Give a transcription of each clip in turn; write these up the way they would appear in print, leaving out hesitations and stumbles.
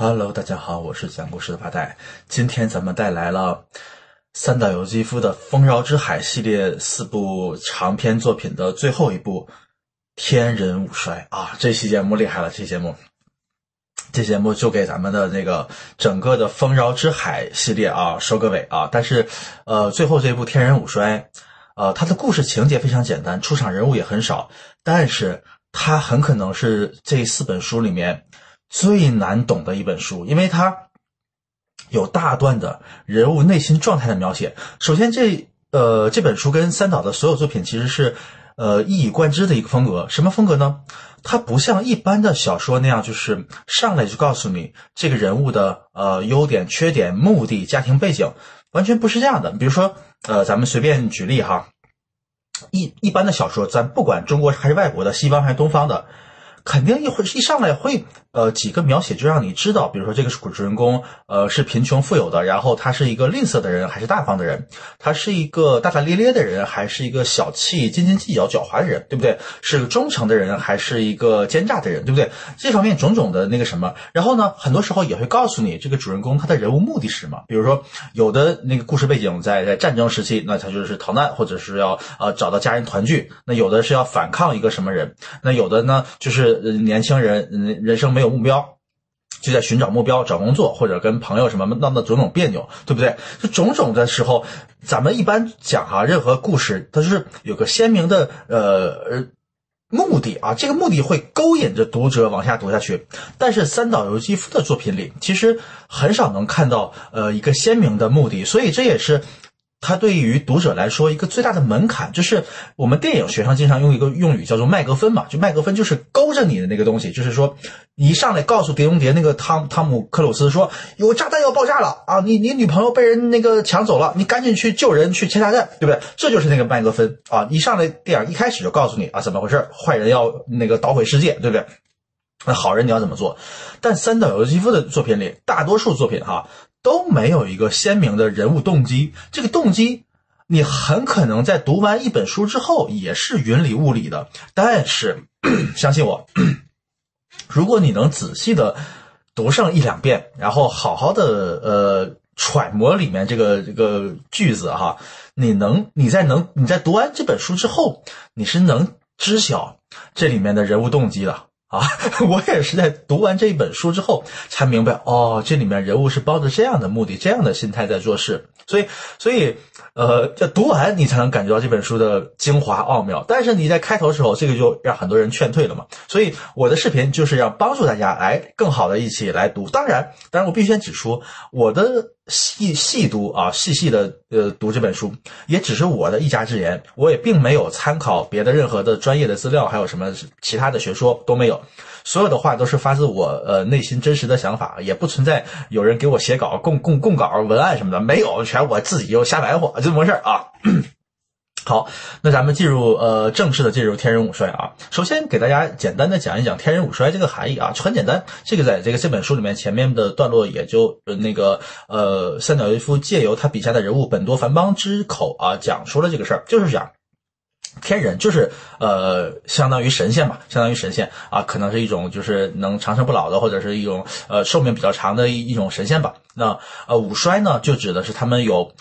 Hello，大家好，我是讲故事的发呆。今天咱们带来了三岛由纪夫的《丰饶之海》系列4部长篇作品的最后一部《天人五衰》啊！这期节目厉害了，这节目就给咱们的那个整个的《丰饶之海》系列啊收个尾啊！但是最后这一部《天人五衰》，它的故事情节非常简单，出场人物也很少，但是它很可能是这4本书里面最难懂的一本书，因为它有大段的人物内心状态的描写。首先这本书跟三岛的所有作品其实是一以贯之的一个风格。什么风格呢？它不像一般的小说那样，就是上来就告诉你这个人物的优点、缺点、目的、家庭背景，完全不是这样的。比如说咱们随便举例哈，一般的小说，咱不管中国还是外国的，西方还是东方的，肯定一上来会几个描写就让你知道，比如说这个主人公是贫穷富有的，然后他是一个吝啬的人还是大方的人，他是一个大大咧咧的人还是一个小气斤斤计较狡猾的人，对不对？是个忠诚的人还是一个奸诈的人，对不对？这方面种种的那个什么，然后呢很多时候也会告诉你这个主人公他的人物目的是什么。比如说有的那个故事背景在战争时期，那他就是逃难或者是要找到家人团聚，那有的是要反抗一个什么人，那有的呢就是年轻人人生没有目标，就在寻找目标，找工作或者跟朋友什么闹种种别扭，对不对？就种种的时候，咱们一般讲哈，任何故事它就是有个鲜明的目的啊，这个目的会勾引着读者往下读下去。但是三岛由纪夫的作品里其实很少能看到一个鲜明的目的，所以这也是它对于读者来说一个最大的门槛。就是我们电影学上经常用一个用语叫做麦格芬嘛，就麦格芬就是勾着你的那个东西，就是说你一上来告诉碟中谍那个汤姆克鲁斯说有炸弹要爆炸了啊，你女朋友被人那个抢走了，你赶紧去救人，去切炸弹，对不对？这就是那个麦格芬啊！一上来电影一开始就告诉你啊怎么回事，坏人要那个捣毁世界，对不对？那好人你要怎么做？但三岛由纪夫的作品里，大多数作品都没有一个鲜明的人物动机，这个动机你很可能在读完一本书之后也是云里雾里的。但是相信我，如果你能仔细的读上1-2遍，然后好好的揣摩里面这个句子哈，你在读完这本书之后，你是能知晓这里面的人物动机的。我也是在读完这一本书之后才明白，这里面人物是抱着这样的目的、这样的心态在做事。所以要读完你才能感觉到这本书的精华奥妙。但是你在开头的时候，这个就让很多人劝退了嘛。所以我的视频就是要帮助大家来更好的一起来读。当然我必须先指出，我的细读细细的读这本书也只是我的一家之言，我也并没有参考别的任何的专业的资料，还有什么其他的学说都没有。所有的话都是发自我内心真实的想法，也不存在有人给我写稿供稿文案什么的，没有，全我自己又瞎白活，这么回事啊。好，那咱们正式的进入天人五衰啊。首先给大家简单的讲一讲天人五衰这个含义啊，很简单，这个在这本书里面前面的段落也就三岛由纪夫借由他笔下的人物本多繁邦之口讲出了这个事儿，就是讲天人就是相当于神仙嘛，可能是一种就是能长生不老的，或者是一种寿命比较长的一种神仙吧。那五衰呢，就指的是他们有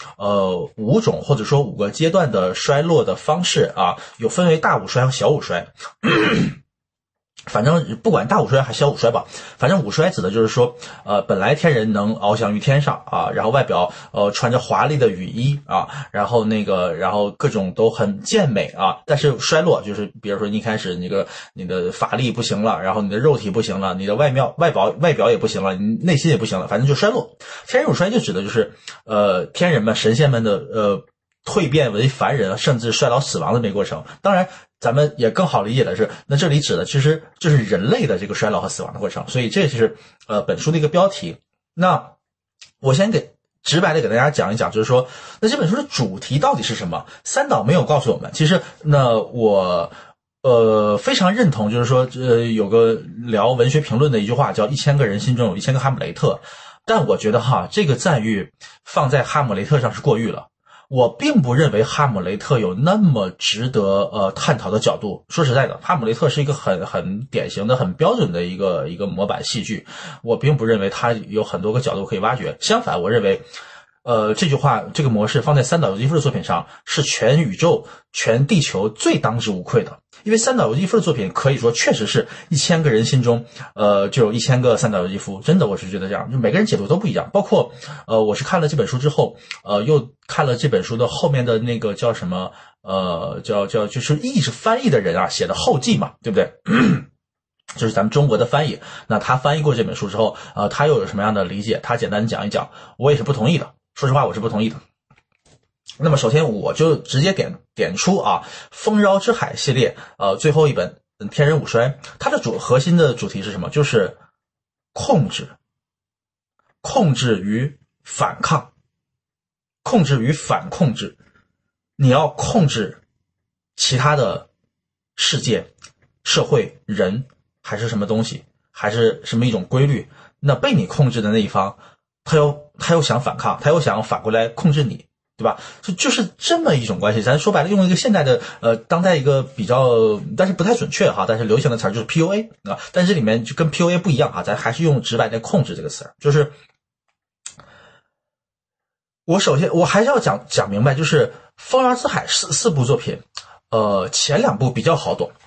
5种或者说5个阶段的衰落的方式有分为大五衰和小五衰。反正不管大五衰还是小五衰吧，反正五衰指的就是说本来天人能翱翔于天上然后外表穿着华丽的羽衣然后各种都很健美但是衰落就是比如说你一开始你的法力不行了，然后你的肉体不行了，你的外表也不行了，你内心也不行了，反正就衰落。天人五衰就指的就是天人们神仙们的蜕变为凡人甚至衰老死亡的这个过程。当然咱们也更好理解的是，那这里指的其实就是人类的这个衰老和死亡的过程，所以这是本书的一个标题。那我先直白的给大家讲一讲，就是说那这本书的主题到底是什么？三岛没有告诉我们。其实那我非常认同，就是说有个聊文学评论的一句话叫1000个人心中有1000个哈姆雷特，但我觉得这个赞誉放在哈姆雷特上是过誉了。 我并不认为哈姆雷特有那么值得探讨的角度。说实在的，哈姆雷特是一个很典型的、很标准的一个模板戏剧，我并不认为它有很多个角度可以挖掘。相反，我认为这句话这个模式放在三岛由纪夫的作品上是全宇宙全地球最当之无愧的。因为三岛由纪夫的作品可以说确实是1000个人心中就有1000个三岛由纪夫，真的我是觉得这样，就每个人解读都不一样。包括我是看了这本书之后又看了这本书的后面的那个叫什么就是译制翻译的人啊写的后记嘛，对不对？就是咱们中国的翻译，那他翻译过这本书之后他又有什么样的理解，他简单讲一讲，我也是不同意的，说实话我是不同意的。那么首先我就直接点出啊，丰饶之海系列最后一本天人五衰，它的核心的主题是什么？就是控制与反抗，控制与反控制。你要控制其他的世界、社会、人，还是什么东西，还是什么一种规律，那被你控制的那一方他又想反抗，他又想反过来控制你，对吧？就是这么一种关系。咱说白了，用一个现代的当代一个比较但是不太准确哈，但是流行的词儿就是 PUA 啊，但是这里面就跟 PUA 不一样哈，咱还是用直白的控制这个词儿。就是我首先我还是要讲明白，就是丰饶之海四部作品前两部比较好懂，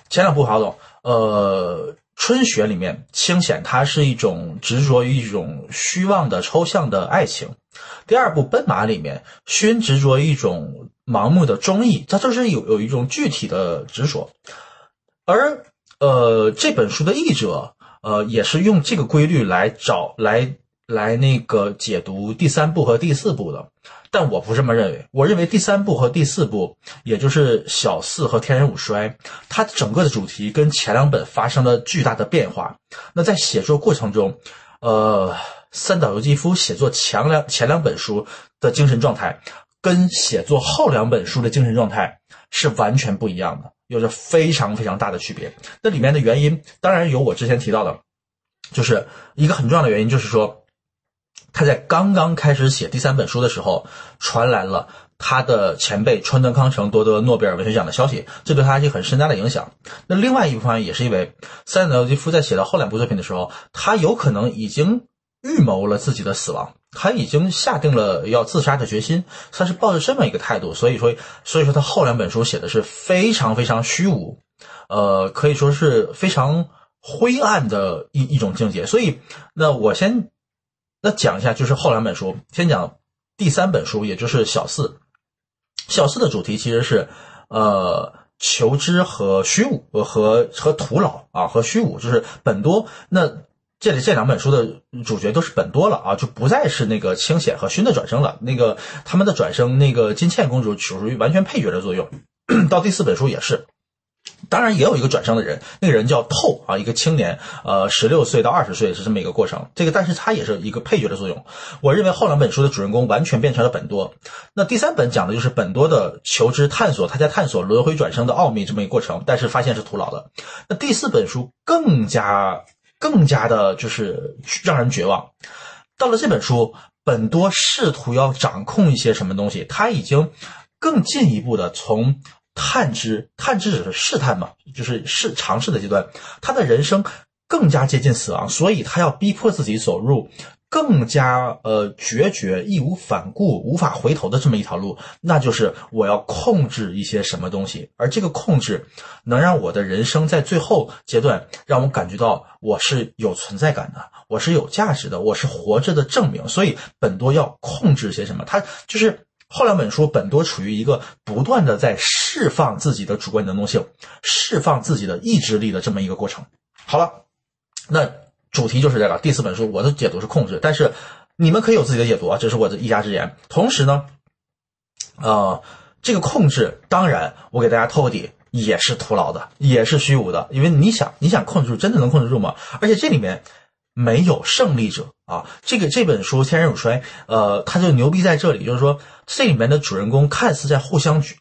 春雪里面清显它是一种执着于一种虚妄的抽象的爱情，第二部奔马里面勋执着于一种盲目的忠义，它就是有一种具体的执着。而这本书的译者也是用这个规律来那个解读第3部和第4部的，但我不这么认为。我认为第3部和第4部，也就是小四和天人五衰，它整个的主题跟前2本发生了巨大的变化。那在写作过程中三岛由纪夫写作前2本书的精神状态跟写作后2本书的精神状态是完全不一样的，有着非常非常大的区别。那里面的原因当然有我之前提到的，就是一个很重要的原因，就是说他在刚刚开始写第3本书的时候，传来了他的前辈川端康成夺得诺贝尔文学奖的消息，这对他是很深大的影响。那另外一部分也是因为三岛由纪夫在写到后2部作品的时候，他有可能已经预谋了自己的死亡，他已经下定了要自杀的决心，他是抱着这么一个态度，所以说他后2本书写的是非常非常虚无，可以说是非常灰暗的一种境界。所以那我先讲一下就是后2本书，先讲第3本书，也就是小四。小四的主题其实是求知和虚无和徒劳啊，和虚无，就是本多。那这2本书的主角都是本多了啊，就不再是那个清显和勋的转生了。那个他们的转生，那个金茜公主属于完全配角的作用。到第4本书也是，当然也有一个转生的人，那个人叫透啊，一个青年，16岁到20岁是这么一个过程。这个但是他也是一个配角的作用。我认为后2本书的主人公完全变成了本多。那第3本讲的就是本多的求知探索，他在探索轮回转生的奥秘这么一个过程，但是发现是徒劳的。那第4本书更加的就是让人绝望。到了这本书，本多试图要掌控一些什么东西，他已经更进一步的从探知只是试探嘛，就是尝试的阶段，他的人生更加接近死亡，所以他要逼迫自己走入更加决绝、义无反顾、无法回头的这么一条路，那就是我要控制一些什么东西，而这个控制能让我的人生在最后阶段让我感觉到我是有存在感的，我是有价值的，我是活着的证明。所以本多要控制些什么，他就是后2本书本多处于一个不断的在释放自己的主观能动性，释放自己的意志力的这么一个过程。好了，那主题就是这个。第4本书我的解读是控制，但是你们可以有自己的解读啊，这是我的一家之言。同时呢这个控制当然我给大家透个底，也是徒劳的，也是虚无的。因为你想控制住，真的能控制住吗？而且这里面没有胜利者啊！这本书《天人五衰》它就牛逼在这里，就是说这里面的主人公看似在互相角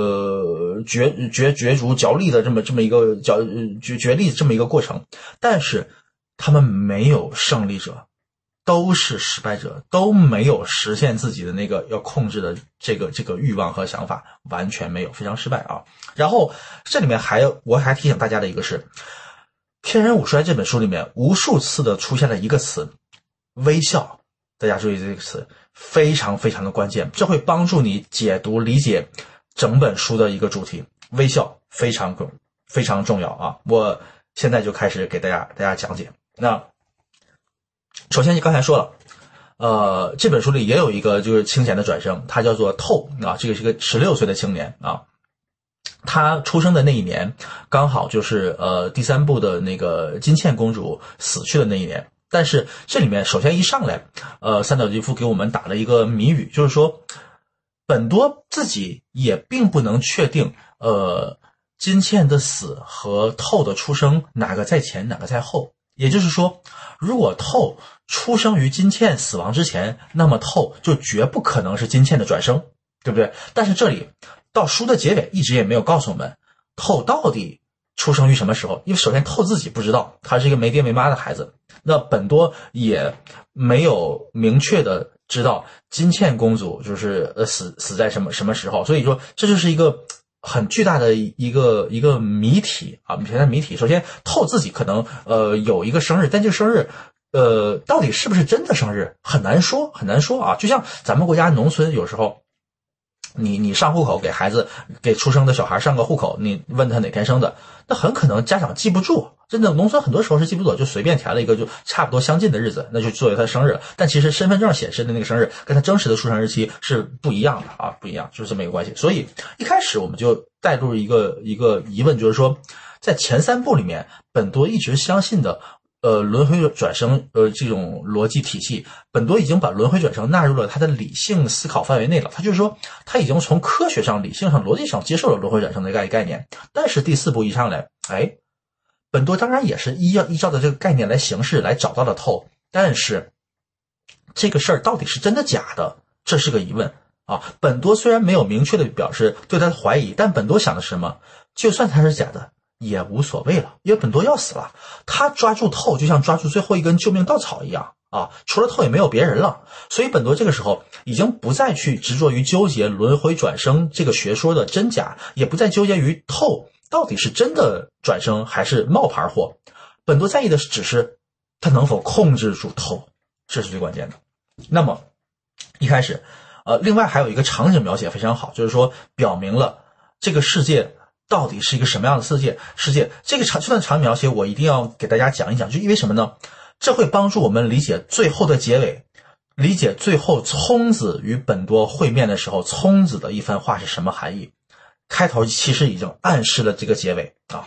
逐角力的这么一个角力这么一个过程，但是他们没有胜利者， 都是失败者，都没有实现自己的那个要控制的这个欲望和想法，完全没有，非常失败啊。然后这里面我还提醒大家的一个是，《天人五衰》这本书里面无数次的出现了一个词，微笑。大家注意这个词，非常非常的关键，这会帮助你解读理解整本书的一个主题。微笑非常非常重要啊！我现在就开始给大家讲解。那首先你刚才说了，这本书里也有一个就是清闲的转生，他叫做透啊，这个是个16岁的青年啊。他出生的那一年刚好就是第3部的那个金茜公主死去的那一年。但是这里面首先一上来三岛由纪夫给我们打了一个谜语，就是说本多自己也并不能确定金茜的死和透的出生哪个在前哪个在后。也就是说，如果透出生于金茜死亡之前，那么透就绝不可能是金茜的转生，对不对？但是这里到书的结尾一直也没有告诉我们透到底出生于什么时候，因为首先透自己不知道，他是一个没爹没妈的孩子，那本多也没有明确的知道金茜公主就是死在什么时候，所以说这就是一个很巨大的一个谜题啊，谜题。首先透自己可能有一个生日，但这个生日到底是不是真的生日很难说啊。就像咱们国家农村有时候你上户口给孩子给出生的小孩上个户口，你问他哪天生的，那很可能家长记不住，真的农村很多时候是记不住，就随便填了一个就差不多相近的日子，那就作为他生日了。但其实身份证显示的那个生日跟他真实的出生日期是不一样的啊，不一样，就是这么一个关系。所以一开始我们就带入一个疑问，就是说在前3部里面本多一直相信的轮回转生这种逻辑体系，本多已经把轮回转生纳入了他的理性思考范围内了。他就是说他已经从科学上理性上逻辑上接受了轮回转生的概念。但是第4部一上来本多当然也是依照的这个概念来行事，来找到了透，但是这个事儿到底是真的假的，这是个疑问啊。本多虽然没有明确的表示对他的怀疑，但本多想的是什么？就算他是假的也无所谓了，因为本多要死了，他抓住透就像抓住最后一根救命稻草一样啊，除了透也没有别人了。所以本多这个时候已经不再去执着于纠结轮回转生这个学说的真假，也不再纠结于透到底是真的转生还是冒牌货。本多在意的只是他能否控制住透，这是最关键的。那么一开始另外还有一个场景描写非常好，就是说表明了这个世界到底是一个什么样的世界。这段场景描写我一定要给大家讲一讲，就因为什么呢？这会帮助我们理解最后的结尾，理解最后聪子与本多会面的时候聪子的一番话是什么含义。开头其实已经暗示了这个结尾啊。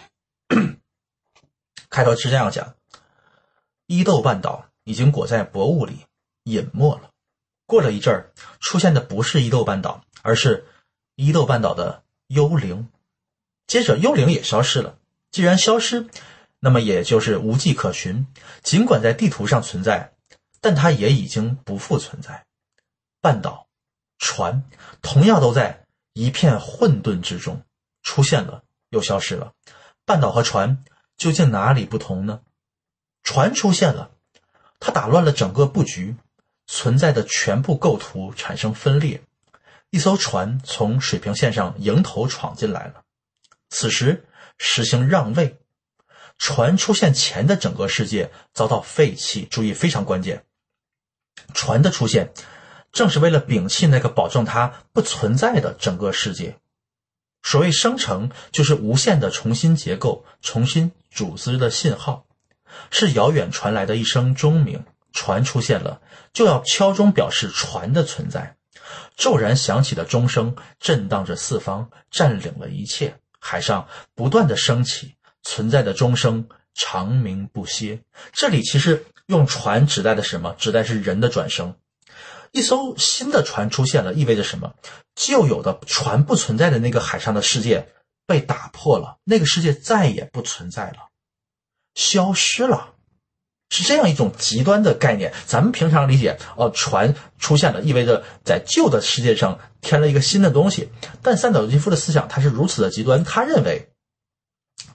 开头是这样讲：伊豆半岛已经裹在薄雾里隐没了。过了一阵儿，出现的不是伊豆半岛，而是伊豆半岛的幽灵。接着幽灵也消失了，既然消失，那么也就是无迹可寻。尽管在地图上存在，但它也已经不复存在。半岛、船同样都在一片混沌之中，出现了又消失了。半岛和船究竟哪里不同呢？船出现了，它打乱了整个布局，存在的全部构图产生分裂。一艘船从水平线上迎头闯进来了，此时实行让位。船出现前的整个世界遭到废弃，注意非常关键，船的出现正是为了摒弃那个保证它不存在的整个世界。所谓生成，就是无限的重新结构、重新组织的信号，是遥远传来的一声钟鸣。船出现了，就要敲钟表示船的存在。骤然响起的钟声震荡着四方，占领了一切。海上不断的升起存在的钟声，长鸣不歇。这里其实用船指代的什么？指代是人的转生。一艘新的船出现了，意味着什么？旧有的船不存在的那个海上的世界被打破了，那个世界再也不存在了，消失了。是这样一种极端的概念。咱们平常理解船出现了意味着在旧的世界上添了一个新的东西，但三岛由纪夫的思想他是如此的极端，他认为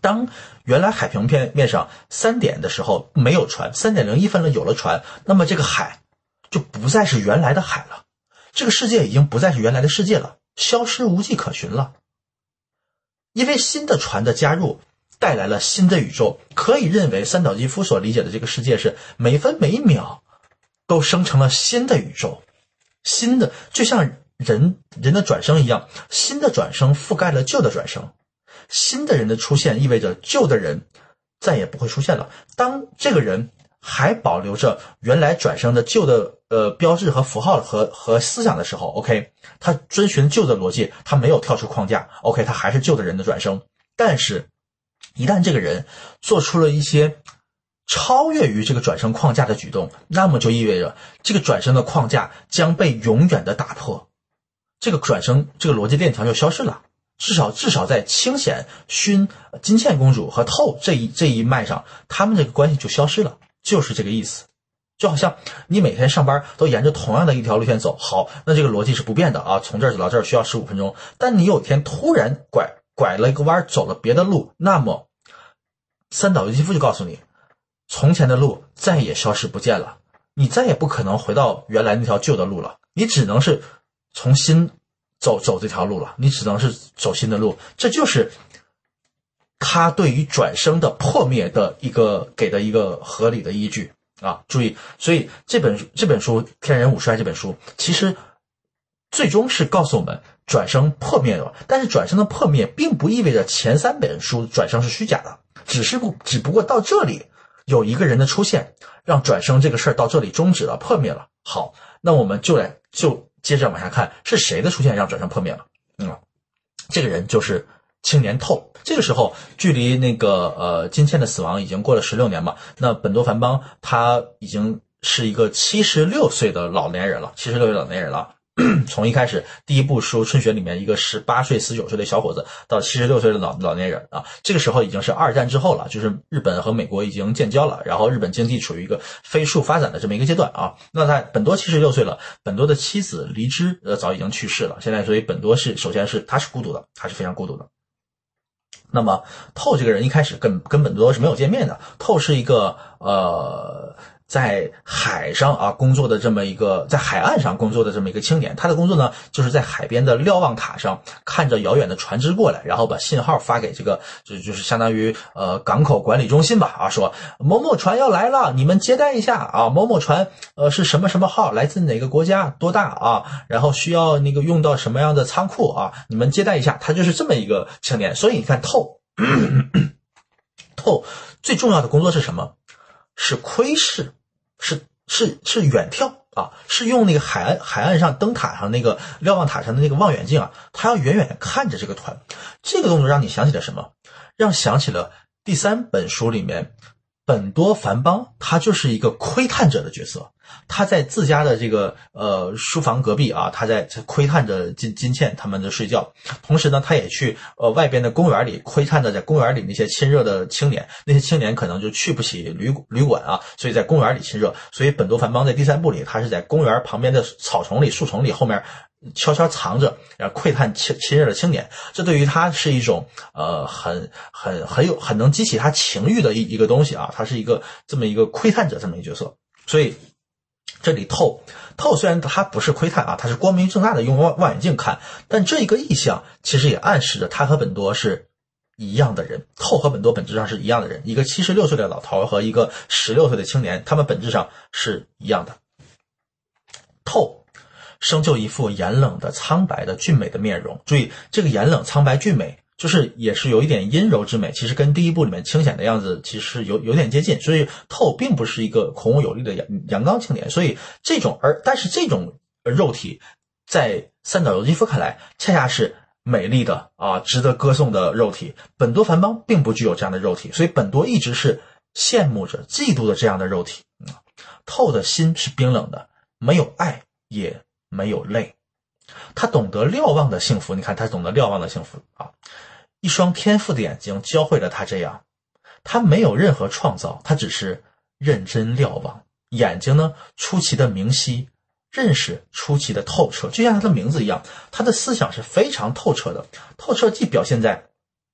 当原来海平面上3点的时候没有船，3.01分了有了船，那么这个海就不再是原来的海了，这个世界已经不再是原来的世界了，消失无迹可寻了。因为新的船的加入带来了新的宇宙，可以认为三岛由纪夫所理解的这个世界是每分每秒都生成了新的宇宙，新的就像人的转生一样，新的转生覆盖了旧的转生，新的人的出现意味着旧的人再也不会出现了。当这个人还保留着原来转生的旧的标志和符号和思想的时候 ，OK， 他遵循旧的逻辑，他没有跳出框架 ，OK， 他还是旧的人的转生。但是一旦这个人做出了一些超越于这个转生框架的举动，那么就意味着这个转生的框架将被永远的打破，这个转生这个逻辑链条就消失了。至少在清显、薰、金茜公主和透这一脉上，他们这个关系就消失了，就是这个意思。就好像你每天上班都沿着同样的一条路线走，好，那这个逻辑是不变的啊，从这儿走到这儿需要15分钟。但你有一天突然拐了一个弯，走了别的路，那么三岛由纪夫就告诉你，从前的路再也消失不见了，你再也不可能回到原来那条旧的路了，你只能是重新走这条路了，你只能是走新的路。这就是他对于转生的破灭的给的一个合理的依据啊！注意，所以这本书《天人五衰》这本书，其实最终是告诉我们转生破灭了，但是转生的破灭并不意味着前3本书转生是虚假的，只不过到这里有一个人的出现，让转生这个事儿到这里终止了，破灭了。好，那我们就接着往下看，是谁的出现让转生破灭了？这个人就是青年透。这个时候距离那个金茜的死亡已经过了16年嘛，那本多繁邦他已经是一个76岁的老年人了，从一开始第一部书《春雪》里面一个18岁19岁的小伙子，到76岁的老年人啊，这个时候已经是2战之后了，就是日本和美国已经建交了，然后日本经济处于一个飞速发展的这么一个阶段啊。那他本多76岁了，本多的妻子梨枝早已经去世了，现在所以本多首先是他是孤独的，他是非常孤独的。那么透这个人一开始跟本多是没有见面的，透是一个在海上啊工作的这么一个，在海岸上工作的这么一个青年，他的工作呢就是在海边的瞭望塔上看着遥远的船只过来，然后把信号发给这个就是相当于港口管理中心吧啊，说某某船要来了，你们接待一下啊，某某船是什么什么号，来自哪个国家，多大啊，然后需要那个用到什么样的仓库啊，你们接待一下，他就是这么一个青年。所以你看透最重要的工作是什么？是窥视，是远眺啊，是用那个海岸上灯塔上那个瞭望塔上的那个望远镜啊，他要远远地看着这个团。这个动作让你想起了什么？想起了第3本书里面本多繁邦，他就是一个窥探者的角色。他在自家的这个书房隔壁啊，他在窥探着金茜他们的睡觉，同时呢他也去外边的公园里窥探着在公园里那些亲热的青年，那些青年可能就去不起旅馆啊，所以在公园里亲热。所以本多繁邦在第3部里，他是在公园旁边的草丛里树丛里后面悄悄藏着，然后窥探亲热的青年。这对于他是一种很能激起他情欲的一个东西啊，他是一个这么一个窥探者这么一个角色。所以这里透虽然他不是窥探啊，他是光明正大的用望远镜看，但这一个意象其实也暗示着他和本多是一样的人。透和本多本质上是一样的人，一个76岁的老头和一个16岁的青年，他们本质上是一样的。透生就一副严冷的苍白的俊美的面容，注意这个严冷苍白俊美就是也是有一点阴柔之美，其实跟第1部里面清显的样子其实有点接近，所以透并不是一个孔武有力的阳刚青年，所以但是这种肉体在三岛由纪夫看来恰恰是美丽的啊，值得歌颂的肉体。本多繁邦并不具有这样的肉体，所以本多一直是羡慕着嫉妒的这样的肉体。透的心是冰冷的，没有爱也没有泪，他懂得瞭望的幸福。你看他懂得瞭望的幸福啊，一双天赋的眼睛教会了他这样。他没有任何创造，他只是认真瞭望，眼睛呢出奇的明晰，认识出奇的透彻，就像他的名字一样，他的思想是非常透彻的。透彻既表现在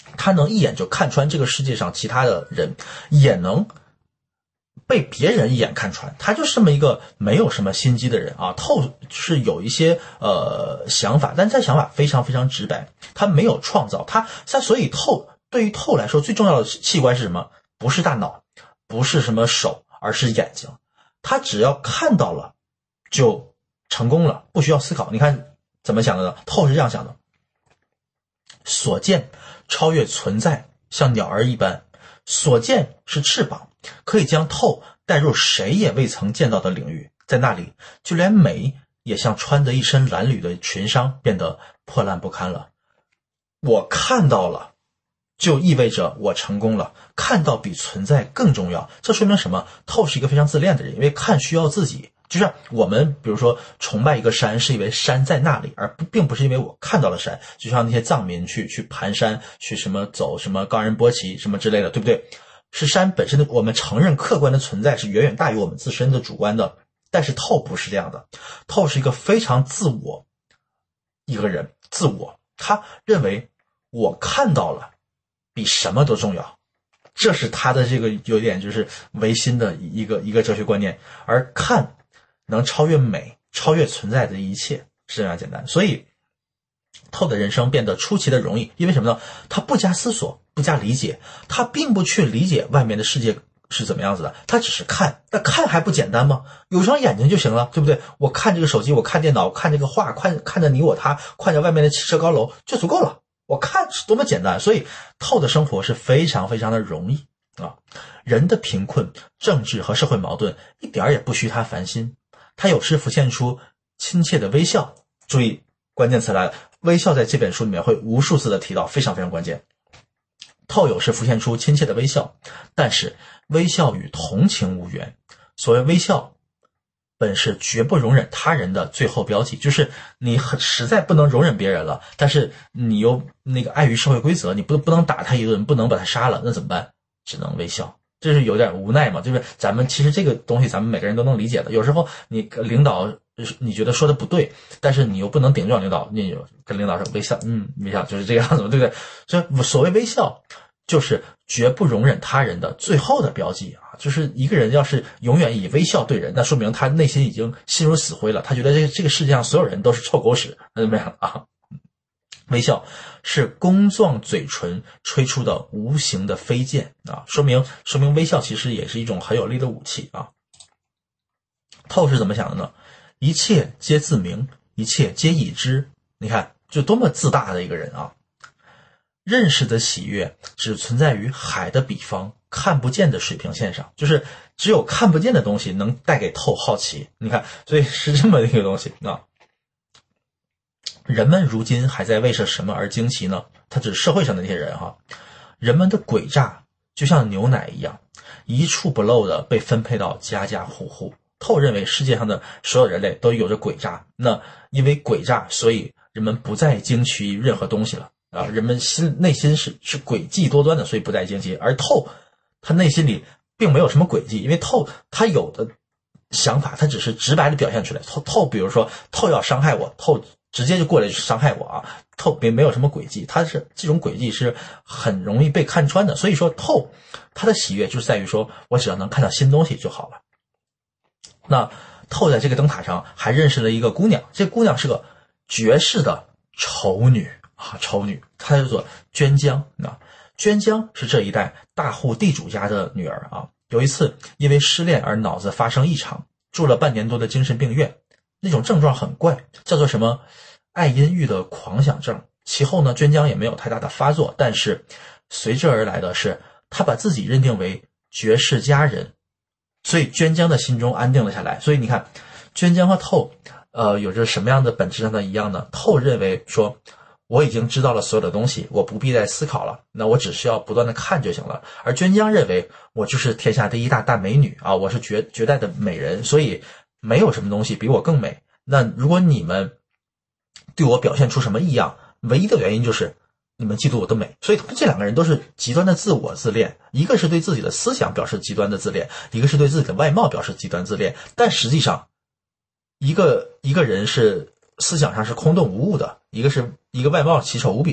他能一眼就看穿这个世界上其他的人，也能被别人一眼看穿，他就是这么一个没有什么心机的人啊。透是有一些想法，但是他想法非常非常直白，他没有创造，他所以对于透来说最重要的器官是什么？不是大脑，不是什么手，而是眼睛。他只要看到了就成功了，不需要思考。你看怎么想的呢？透是这样想的：所见超越存在，像鸟儿一般。所见是翅膀，可以将透带入谁也未曾见到的领域，在那里就连美也像穿着一身褴褛的裙裳变得破烂不堪了。我看到了就意味着我成功了，看到比存在更重要。这说明什么？透是一个非常自恋的人，因为看需要自己，就是我们比如说崇拜一个山是因为山在那里，而并不是因为我看到了山。就像那些藏民去盘山，去什么走什么冈仁波齐什么之类的，对不对？是山本身的，我们承认客观的存在是远远大于我们自身的主观的。但是透不是这样的，透是一个非常自我一个人，自我，他认为我看到了比什么都重要，这是他的这个有点就是唯心的一个哲学观念。而看能超越美，超越存在的一切，是这样简单。所以透的人生变得出奇的容易，因为什么呢？他不加思索，不加理解，他并不去理解外面的世界是怎么样子的，他只是看。那看还不简单吗？有双眼睛就行了，对不对？我看这个手机，我看电脑，我看这个画，看着你我他，看着外面的汽车高楼就足够了。我看是多么简单。所以透的生活是非常非常的容易啊。人的贫困、政治和社会矛盾一点也不需他烦心，他有时浮现出亲切的微笑。注意关键词来了，微笑在这本书里面会无数次的提到，非常非常关键。透有时浮现出亲切的微笑，但是微笑与同情无缘。所谓微笑本是绝不容忍他人的最后标记，就是你实在不能容忍别人了，但是你又那个碍于社会规则，你不能打他一顿，不能把他杀了，那怎么办？只能微笑。这是有点无奈嘛，就是咱们其实这个东西咱们每个人都能理解的。有时候你领导你觉得说的不对，但是你又不能顶撞领导，你跟领导说微笑，微笑就是这个样子，对不对？所以所谓微笑就是绝不容忍他人的最后的标记啊。就是一个人要是永远以微笑对人，那说明他内心已经心如死灰了，他觉得这个世界上所有人都是臭狗屎，那怎么样啊？微笑是弓状嘴唇吹出的无形的飞剑啊，说明微笑其实也是一种很有力的武器啊。透是怎么想的呢？一切皆自明，一切皆已知。你看就多么自大的一个人啊。认识的喜悦只存在于海的彼方，看不见的水平线上，就是只有看不见的东西能带给透好奇。你看，所以是这么一个东西啊。人们如今还在为着什么而惊奇呢？他指社会上的那些人哈。人们的诡诈就像牛奶一样，一处不漏的被分配到家家户户。透认为世界上的所有人类都有着诡诈，那因为诡诈，所以人们不再惊奇于任何东西了啊。人们内心是诡计多端的，所以不再惊奇。而透他内心里并没有什么诡计，因为透他有的想法他只是直白的表现出来。透比如说透要伤害我，透直接就过来伤害我啊。透没有什么诡计，他是这种诡计是很容易被看穿的。所以说透他的喜悦就是在于说我只要能看到新东西就好了。那透在这个灯塔上还认识了一个姑娘，这姑娘是个绝世的丑女啊，丑女，她叫做娟江啊。娟江是这一代大户地主家的女儿啊。有一次因为失恋而脑子发生异常，住了半年多的精神病院，那种症状很怪，叫做什么爱阴郁的狂想症。其后呢，娟江也没有太大的发作，但是随之而来的是她把自己认定为绝世佳人，所以娟江的心中安定了下来。所以你看娟江和透有着什么样的本质上的一样呢？透认为说我已经知道了所有的东西，我不必再思考了，那我只需要不断的看就行了。而娟江认为我就是天下第一大美女啊，我是绝代的美人，所以没有什么东西比我更美。那如果你们对我表现出什么异样，唯一的原因就是你们嫉妒我的美。所以这两个人都是极端的自我自恋，一个是对自己的思想表示极端的自恋，一个是对自己的外貌表示极端自恋。但实际上一个人是思想上是空洞无物的，一个外貌奇丑无比的，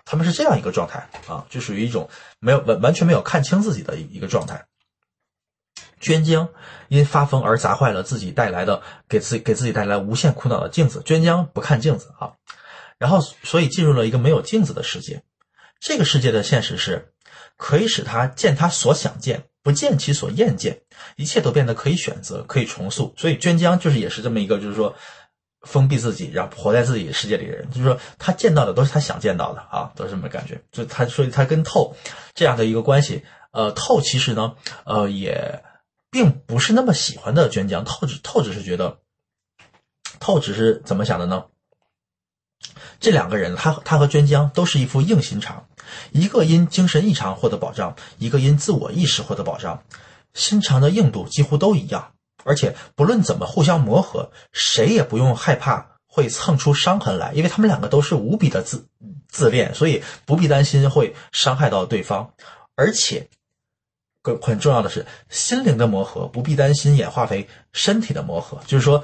他们是这样一个状态啊，就属于一种完全没有看清自己的一个状态。娟江因发疯而砸坏了自己带来的给自己带来无限苦恼的镜子。娟江不看镜子啊，然后所以进入了一个没有镜子的世界。这个世界的现实是可以使他见他所想见，不见其所厌见，一切都变得可以选择，可以重塑。所以娟江就是也是这么一个就是说封闭自己，然后活在自己的世界里的人，就是说他见到的都是他想见到的啊，都是这么感觉。就他所以他跟透这样的一个关系，透其实呢也并不是那么喜欢的娟江，透只是觉得，透只是怎么想的呢？这两个人，他和娟江都是一副硬心肠，一个因精神异常获得保障，一个因自我意识获得保障，心肠的硬度几乎都一样，而且不论怎么互相磨合，谁也不用害怕会蹭出伤痕来，因为他们两个都是无比的自恋，所以不必担心会伤害到对方，而且很重要的是，心灵的磨合不必担心演化为身体的磨合，就是说，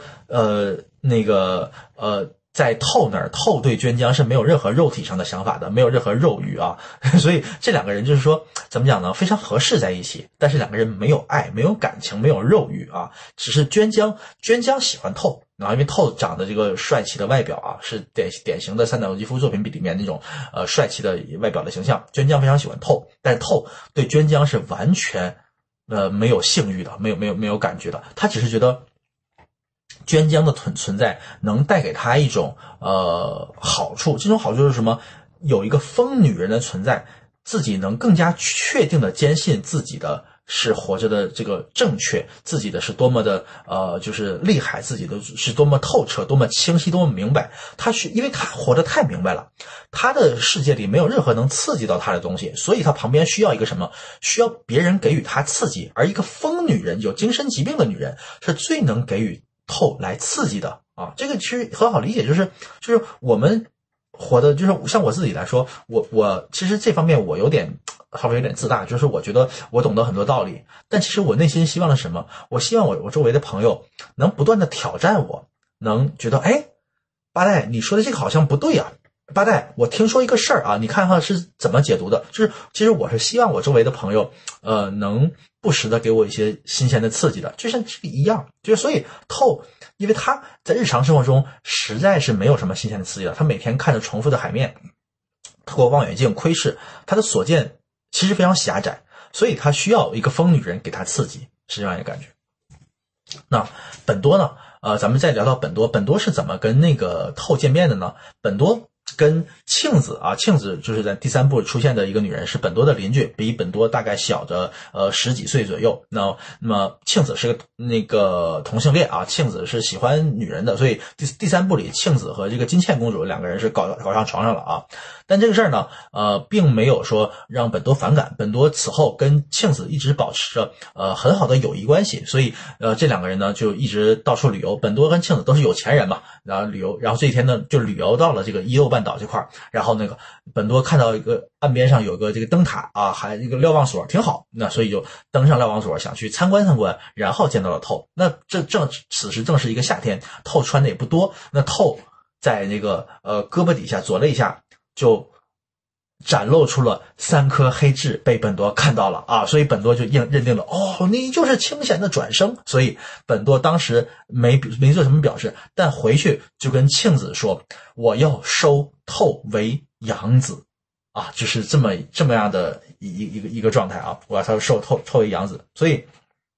在透那儿，透对娟江是没有任何肉体上的想法的，没有任何肉欲啊，所以这两个人就是说，怎么讲呢？非常合适在一起，但是两个人没有爱，没有感情，没有肉欲啊，只是娟江喜欢透。然后因为透长的这个帅气的外表啊，是典型的三岛由纪夫作品里面那种帅气的外表的形象。娟江非常喜欢透，但是透对娟江是完全没有性欲的，没有感觉的，他只是觉得娟江的存在能带给他一种好处，这种好处就是什么？有一个疯女人的存在，自己能更加确定的坚信自己的是活着的这个正确，自己的是多么的就是厉害，自己的是多么透彻，多么清晰，多么明白。因为他活得太明白了，他的世界里没有任何能刺激到他的东西，所以他旁边需要一个什么？需要别人给予他刺激，而一个疯女人，有精神疾病的女人，是最能给予透来刺激的啊。这个其实很好理解，就是我们活的，就是像我自己来说，我其实这方面我稍微有点自大，就是我觉得我懂得很多道理，但其实我内心希望的是什么？我希望我周围的朋友能不断的挑战我，能觉得八代你说的这个好像不对啊，八代我听说一个事儿啊，你看看是怎么解读的？就是其实我是希望我周围的朋友能不时的给我一些新鲜的刺激的，就像这个一样，就是所以透，因为他在日常生活中实在是没有什么新鲜的刺激了，他每天看着重复的海面，透过望远镜窥视，他的所见其实非常狭窄，所以他需要一个疯女人给他刺激，是这样一个感觉。那本多呢？咱们再聊到本多是怎么跟那个透见面的呢？本多跟庆子啊，庆子就是在第3部出现的一个女人，是本多的邻居，比本多大概小的10几岁左右。那么庆子是那个同性恋啊，庆子是喜欢女人的，所以第3部里庆子和这个金茜公主两个人是搞上床上了啊。但这个事儿呢，并没有说让本多反感，本多此后跟庆子一直保持着很好的友谊关系，所以这两个人呢就一直到处旅游。本多跟庆子都是有钱人嘛，然后旅游，然后这一天呢就旅游到了这个伊豆半岛这块儿，然后那个本多看到一个岸边上有个这个灯塔啊，还一个瞭望所挺好，那所以就登上瞭望所想去参观，然后见到了透。那此时正是一个夏天，透穿的也不多，那透在那个胳膊底下左了一下，就展露出了3颗黑痣，被本多看到了啊，所以本多就认定了，你就是清闲的转生。所以本多当时没做什么表示，但回去就跟庆子说，我要收透为养子啊，就是这么样的一个状态啊，我要他收透为养子。所以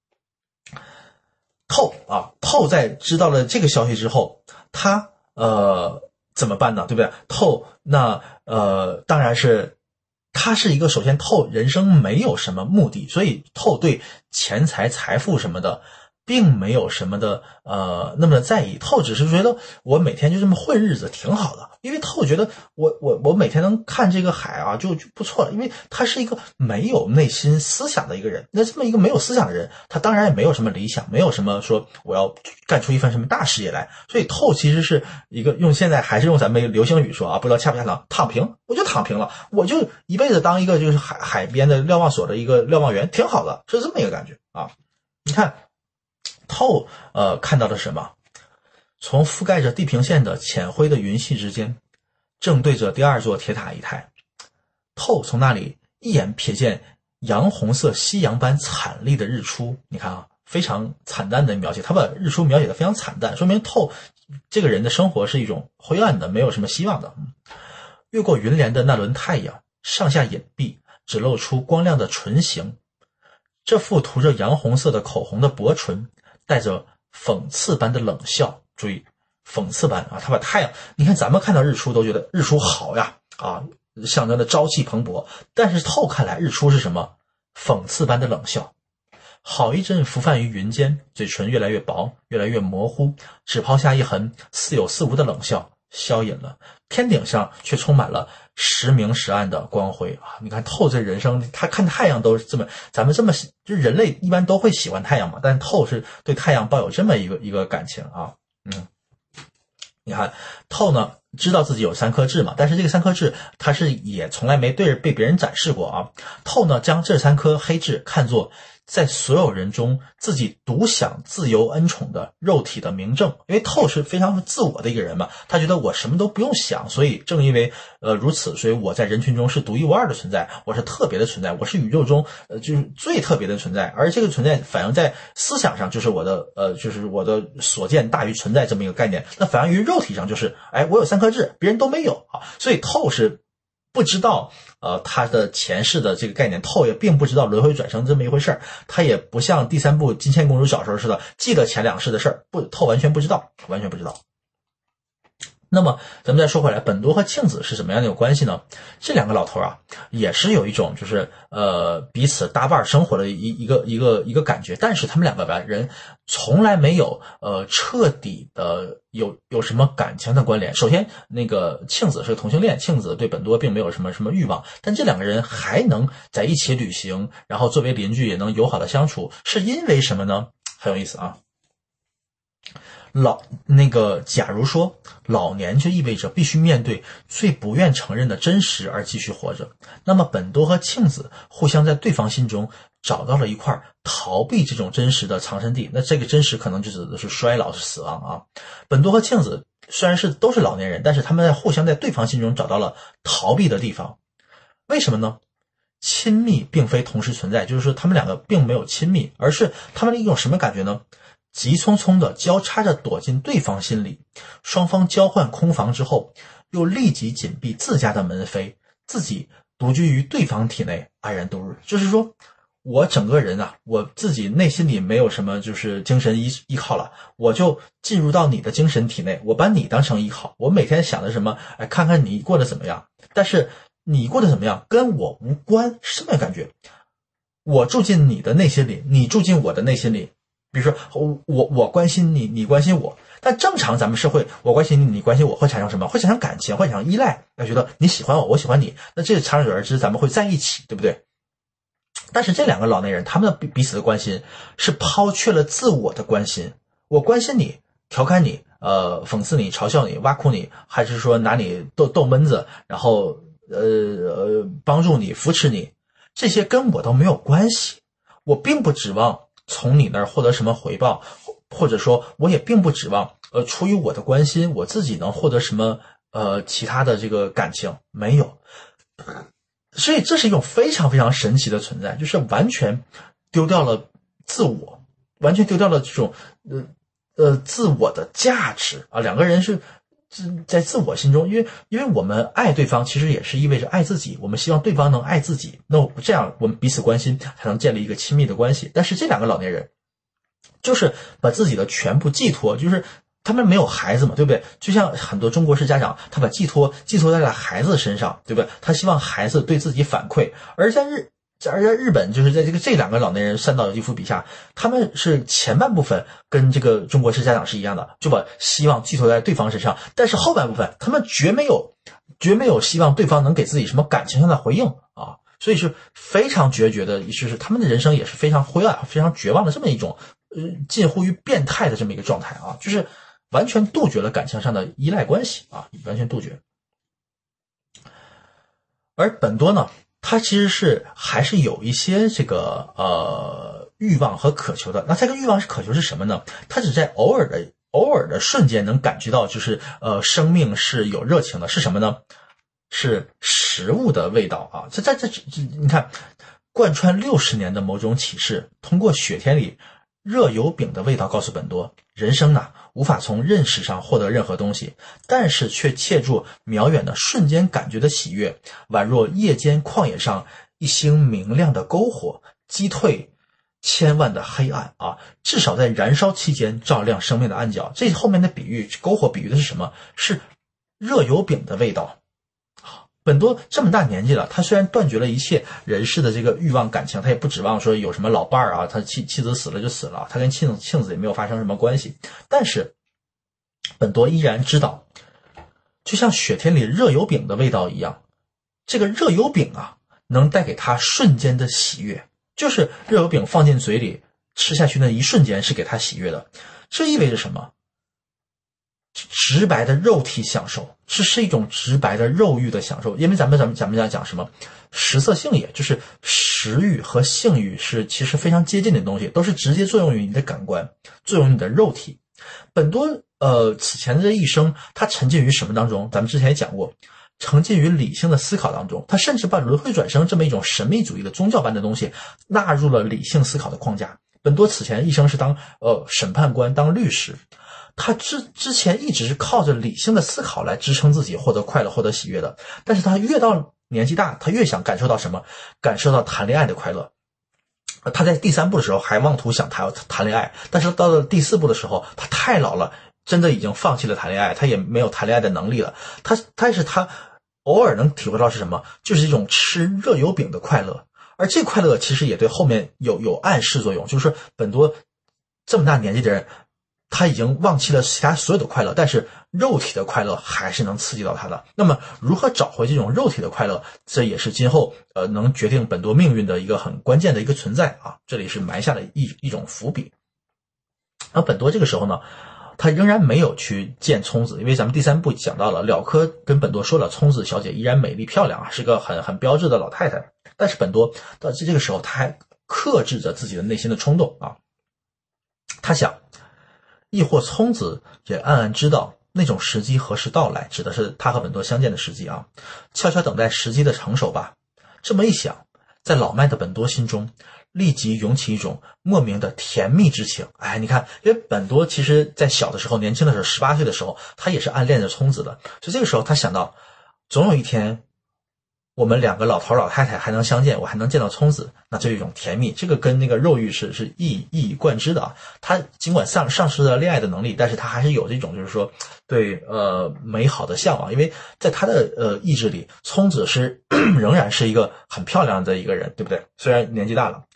透在知道了这个消息之后，他怎么办呢？对不对？透那当然是他是一个，首先透人生没有什么目的，所以透对钱财财富什么的并没有什么的那么的在意。透只是觉得我每天就这么混日子挺好的，因为透觉得我每天能看这个海啊就不错了，因为他是一个没有内心思想的一个人。那这么一个没有思想的人，他当然也没有什么理想，没有什么说我要干出一番什么大事业来。所以透其实是一个现在还是用咱们流行语说啊，不知道恰不恰当，躺平，我就躺平了，我就一辈子当一个就是海边的瞭望所的一个瞭望员，挺好的，是这么一个感觉啊。你看透看到了什么？从覆盖着地平线的浅灰的云系之间，正对着第2座铁塔一台。 透从那里一眼瞥见洋红色夕阳般惨厉的日出。你看啊，非常惨淡的描写，他把日出描写的非常惨淡，说明透这个人的生活是一种灰暗的，没有什么希望的。越过云帘的那轮太阳，上下隐蔽，只露出光亮的唇形。这副涂着洋红色的口红的薄唇带着讽刺般的冷笑。注意，讽刺般啊，他把太阳，你看咱们看到日出都觉得日出好呀，啊，象征的朝气蓬勃，但是透看来日出是什么？讽刺般的冷笑。好一阵浮泛于云间，嘴唇越来越薄，越来越模糊，只抛下一痕似有似无的冷笑，消隐了。天顶上却充满了时明时暗的光辉啊！你看透这人生，他看太阳都是这么，咱们这么就是人类一般都会喜欢太阳嘛，但是透是对太阳抱有这么一个感情啊。你看透呢知道自己有3颗痣嘛，但是这个3颗痣他是也从来没被别人展示过啊。透呢将这3颗黑痣看作在所有人中自己独享自由恩宠的肉体的明证，因为透是非常自我的一个人嘛，他觉得我什么都不用想，所以正因为如此，所以我在人群中是独一无二的存在，我是特别的存在，我是宇宙中就是最特别的存在，而这个存在反映在思想上就是我的就是我的所见大于存在这么一个概念，那反映于肉体上就是我有3颗痣，别人都没有啊，所以透是不知道他的前世的这个概念，透也并不知道轮回转生这么一回事儿，他也不像第3部金钱公主小时候似的记得前2世的事儿，透完全不知道，完全不知道。那么咱们再说回来，本多和庆子是什么样的一个关系呢？这2个老头啊，也是有一种就是彼此搭伴生活的一个感觉，但是他们2个人从来没有彻底的有什么感情的关联。首先那个庆子是个同性恋，庆子对本多并没有什么欲望，但这2个人还能在一起旅行，然后作为邻居也能友好的相处，是因为什么呢？很有意思啊。假如说老年就意味着必须面对最不愿承认的真实而继续活着，那么本多和庆子互相在对方心中找到了一块逃避这种真实的藏身地，那这个真实可能就指的是衰老是死亡啊。本多和庆子虽然都是老年人，但是他们互相在对方心中找到了逃避的地方。为什么呢？亲密并非同时存在，就是说他们2个并没有亲密，而是他们的一种什么感觉呢？急匆匆的交叉着躲进对方心里，双方交换空房之后，又立即紧闭自家的门扉，自己独居于对方体内，安然度日。就是说我整个人啊，我自己内心里没有什么就是精神依靠了，我就进入到你的精神体内，我把你当成依靠，我每天想的什么，看看你过得怎么样，但是你过得怎么样跟我无关，是这么感觉。我住进你的内心里，你住进我的内心里，比如说我关心你，你关心我，但正常咱们社会，我关心你，你关心我，会产生什么？会产生感情，会产生依赖，要觉得你喜欢我，我喜欢你，那这个长久而之，咱们会在一起，对不对？但是这2个老年人，他们的彼此的关心是抛却了自我的关心，我关心你，调侃你，讽刺你，嘲笑你，挖苦你，还是说拿你逗闷子，然后帮助你，扶持你，这些跟我都没有关系，我并不指望从你那儿获得什么回报，或者说我也并不指望出于我的关心我自己能获得什么其他的这个感情，没有。所以这是一种非常非常神奇的存在，就是完全丢掉了自我，完全丢掉了这种自我的价值啊。2个人是在自我心中，因为我们爱对方其实也是意味着爱自己，我们希望对方能爱自己，那这样我们彼此关心才能建立一个亲密的关系。但是这2个老年人就是把自己的全部寄托，就是他们没有孩子嘛，对不对？就像很多中国式家长，他把寄托在了孩子身上，对不对？他希望孩子对自己反馈。而在日本，就是在这2个老年人三岛由纪夫笔下，他们是前半部分跟这个中国式家长是一样的，就把希望寄托在对方身上，但是后半部分他们绝没有希望对方能给自己什么感情上的回应啊，所以是非常决绝的，就是他们的人生也是非常灰暗、非常绝望的这么一种近乎于变态的这么一个状态啊，就是完全杜绝了感情上的依赖关系啊，完全杜绝。而本多呢，他其实还是有一些这个欲望和渴求的。那这个欲望渴求是什么呢？他只在偶尔的瞬间能感觉到，就是生命是有热情的，是什么呢？ 是食物的味道啊。这你看，贯穿60年的某种启示，通过雪天里热油饼的味道告诉本多，人生呢无法从认识上获得任何东西，但是却借助渺远的瞬间感觉的喜悦，宛若夜间旷野上一星明亮的篝火，击退千万的黑暗啊！至少在燃烧期间照亮生命的暗角。这后面的比喻，篝火比喻的是什么？是热油饼的味道。本多这么大年纪了，他虽然断绝了一切人世的这个欲望感情，他也不指望说有什么老伴儿啊，他妻子死了就死了，他跟庆子也没有发生什么关系。但是本多依然知道，就像雪天里热油饼的味道一样，这个热油饼啊，能带给他瞬间的喜悦。就是热油饼放进嘴里吃下去那一瞬间是给他喜悦的。这意味着什么？直白的肉体享受，是一种直白的肉欲的享受。因为咱们讲什么食色性也，就是食欲和性欲是其实非常接近的东西，都是直接作用于你的感官，作用于你的肉体。本多此前的这一生，他沉浸于什么当中？咱们之前也讲过，沉浸于理性的思考当中。他甚至把轮回转生这么一种神秘主义的宗教般的东西纳入了理性思考的框架。本多此前一生是当审判官，当律师。他之前一直是靠着理性的思考来支撑自己获得快乐、获得喜悦的。但是他越到年纪大，他越想感受到什么？感受到谈恋爱的快乐。他在第3部的时候还妄图想谈恋爱，但是到了第4部的时候，他太老了，真的已经放弃了谈恋爱，他也没有谈恋爱的能力了。但是他偶尔能体会到是什么？就是一种吃热油饼的快乐。而这快乐其实也对后面有暗示作用，就是说本多这么大年纪的人，他已经忘记了其他所有的快乐，但是肉体的快乐还是能刺激到他的。那么如何找回这种肉体的快乐，这也是今后能决定本多命运的一个很关键的一个存在啊。这里是埋下了一种伏笔。而本多这个时候呢，他仍然没有去见聪子，因为咱们第3部讲到了，了科跟本多说了，聪子小姐依然美丽漂亮啊，是个很标致的老太太。但是本多到这个时候，他还克制着自己的内心的冲动啊。他想，亦或聪子也暗暗知道那种时机何时到来，指的是他和本多相见的时机啊，悄悄等待时机的成熟吧。这么一想，在老迈的本多心中立即涌起一种莫名的甜蜜之情。哎，你看，因为本多其实在小的时候，年轻的时候，18岁的时候，他也是暗恋着聪子的。所以这个时候他想到，总有一天我们2个老头老太太还能相见，我还能见到聪子，那就有一种甜蜜。这个跟那个肉欲是一以贯之的啊。他尽管丧失了恋爱的能力，但是他还是有这种就是说对美好的向往，因为在他的意志里，聪子是仍然是一个很漂亮的一个人，对不对？虽然年纪大了。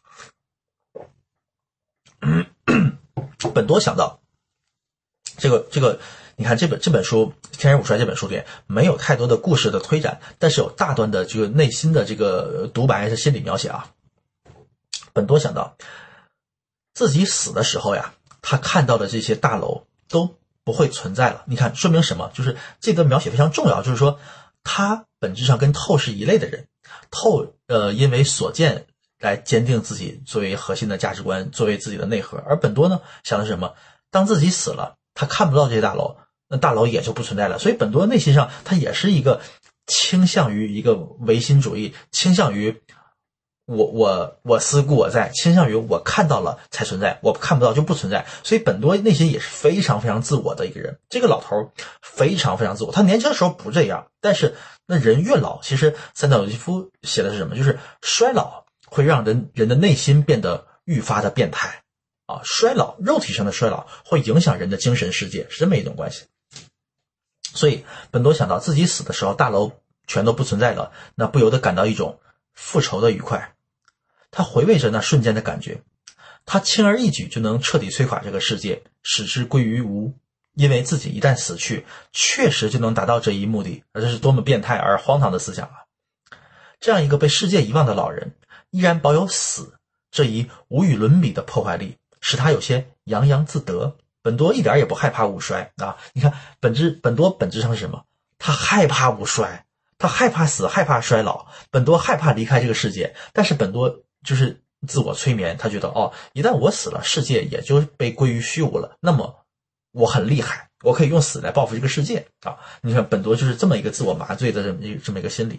本多想到这个你看这本书《天人五衰》这本书里没有太多的故事的推展，但是有大段的这个内心的这个独白是心理描写啊。本多想到自己死的时候呀，他看到的这些大楼都不会存在了。你看说明什么？就是这个描写非常重要，就是说他本质上跟透是一类的人。透因为所见来坚定自己作为核心的价值观，作为自己的内核。而本多呢，想的是什么？当自己死了，他看不到这些大楼，那大楼也就不存在了。所以本多内心上他也是一个倾向于一个唯心主义，倾向于我思故我在，倾向于我看到了才存在，我看不到就不存在。所以本多内心也是非常非常自我的一个人。这个老头非常非常自我，他年轻的时候不这样，但是那人越老，其实三岛由纪夫写的是什么？就是衰老会让人的内心变得愈发的变态啊，衰老，肉体上的衰老会影响人的精神世界，是这么一种关系。所以本多想到自己死的时候大楼全都不存在了，那不由得感到一种复仇的愉快。他回味着那瞬间的感觉，他轻而易举就能彻底摧垮这个世界，使之归于无，因为自己一旦死去，确实就能达到这一目的。而这是多么变态而荒唐的思想啊！这样一个被世界遗忘的老人，依然保有死这一无与伦比的破坏力，使他有些洋洋自得。本多一点也不害怕五衰啊！你看本多本质上是什么？他害怕五衰，他害怕死，害怕衰老。本多害怕离开这个世界，但是本多就是自我催眠，他觉得一旦我死了，世界也就被归于虚无了，那么我很厉害， 我可以用死来报复这个世界啊！你看本多就是这么一个自我麻醉的这么一个心理。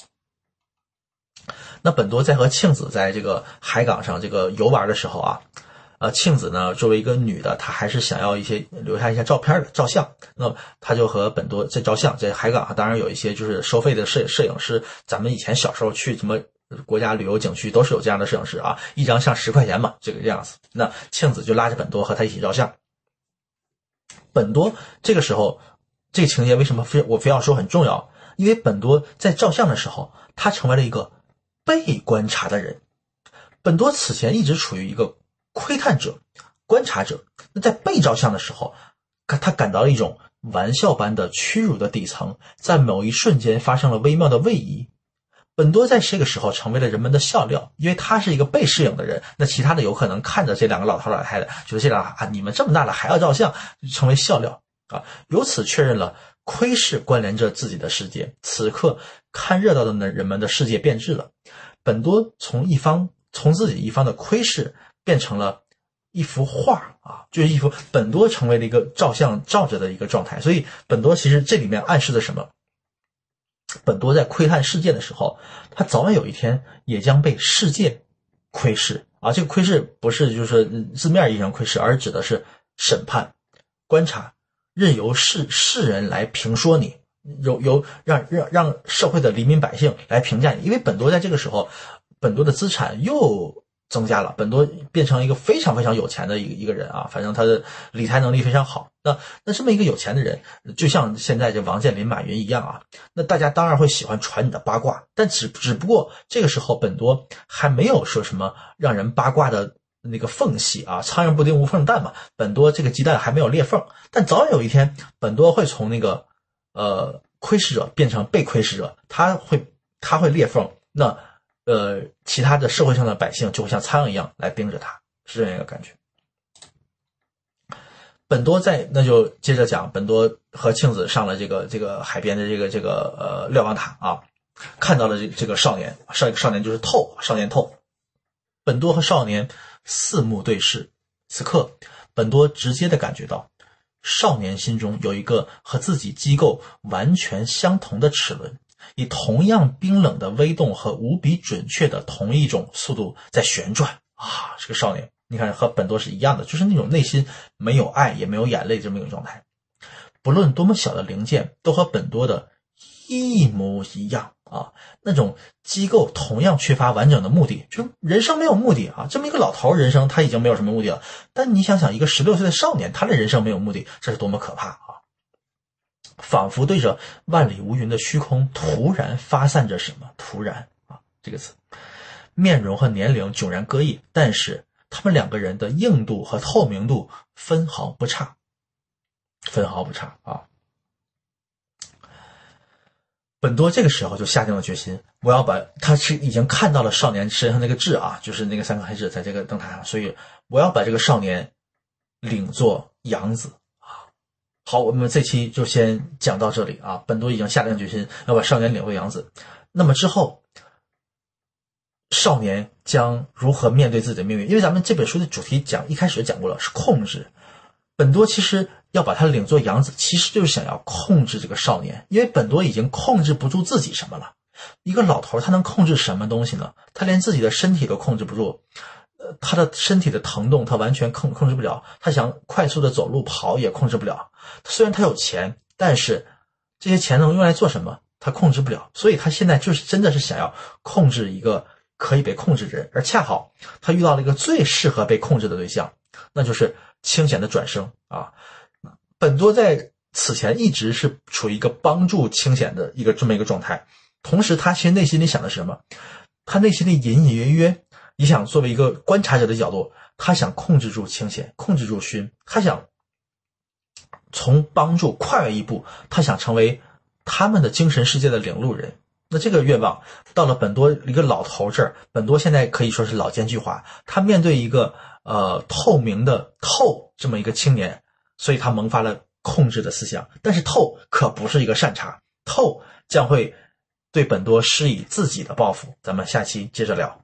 那本多在和庆子在这个海港上这个游玩的时候啊，庆子呢作为一个女的，她还是想要留下一些照片的照相。那她就和本多在照相，在海港当然有一些就是收费的摄影师，咱们以前小时候去什么国家旅游景区都是有这样的摄影师啊，一张相10块钱嘛，这个样子。那庆子就拉着本多和他一起照相。本多这个时候，这个情节为什么我非要说很重要？因为本多在照相的时候，他成为了一个被观察的人。本多此前一直处于一个窥探者、观察者。那在被照相的时候，他感到了一种玩笑般的屈辱的底层，在某一瞬间发生了微妙的位移。本多在这个时候成为了人们的笑料，因为他是一个被摄影的人，那其他的有可能看着这两个老头老太太，觉得这俩你们这么大了还要照相，成为笑料啊。由此确认了窥视关联着自己的世界，此刻看热闹的人们的世界变质了。本多从自己一方的窥视变成了一幅画啊，就是一幅本多成为了一个照相照着的一个状态。所以本多其实这里面暗示的什么？本多在窥探世界的时候，他早晚有一天也将被世界窥视啊。这个窥视不是就是字面意义上窥视，而指的是审判、观察，任由世人来评说你，让社会的黎民百姓来评价你。因为本多在这个时候，本多的资产又增加了，本多变成一个非常非常有钱的一个人啊，反正他的理财能力非常好。那这么一个有钱的人，就像现在这王健林、马云一样啊，那大家当然会喜欢传你的八卦，但只不过这个时候本多还没有说什么让人八卦的那个缝隙啊，苍蝇不叮无缝蛋嘛，本多这个鸡蛋还没有裂缝，但早晚有一天，本多会从那个窥视者变成被窥视者，他会裂缝，那其他的社会上的百姓就会像苍蝇一样来盯着他，是这样一个感觉。本多那就接着讲，本多和庆子上了这个海边的这个瞭望塔啊，看到了这个少年就是少年透。本多和少年四目对视，此刻本多直接的感觉到少年心中有一个和自己机构完全相同的齿轮，以同样冰冷的微动和无比准确的同一种速度在旋转啊！这个少年你看和本多是一样的，就是那种内心没有爱也没有眼泪这么一种状态，不论多么小的零件都和本多的一模一样啊！那种机构同样缺乏完整的目的，就是人生没有目的啊！这么一个老头人生他已经没有什么目的了，但你想想一个16岁的少年，他的人生没有目的，这是多么可怕啊！仿佛对着万里无云的虚空突然发散着什么，突然啊这个词，面容和年龄迥然各异，但是他们两个人的硬度和透明度分毫不差啊！本多这个时候就下定了决心，他是已经看到了少年身上那个痣啊，就是那个三颗黑痣在这个灯塔上，所以我要把这个少年领作养子啊！好，我们这期就先讲到这里啊！本多已经下定决心要把少年领为养子，那么之后少年将如何面对自己的命运？因为咱们这本书的主题一开始就讲过了，是控制。本多其实要把他领作养子，其实就是想要控制这个少年，因为本多已经控制不住自己什么了。一个老头他能控制什么东西呢？他连自己的身体都控制不住，他的身体的疼痛他完全控制不了，他想快速的走路跑也控制不了。虽然他有钱，但是这些钱能用来做什么？他控制不了，所以他现在就是真的是想要控制一个可以被控制的人，而恰好他遇到了一个最适合被控制的对象，那就是清显的转生啊！本多在此前一直是处于一个帮助清显的这么一个状态，同时他其实内心里想的是什么？他内心里隐隐约约也想作为一个观察者的角度，他想控制住清显，控制住熏，他想从帮助跨越一步，他想成为他们的精神世界的领路人。那这个愿望到了本多一个老头这儿，本多现在可以说是老奸巨猾，他面对一个透明的这么一个青年，所以他萌发了控制的思想。但是可不是一个善茬，将会对本多施以自己的报复。咱们下期接着聊。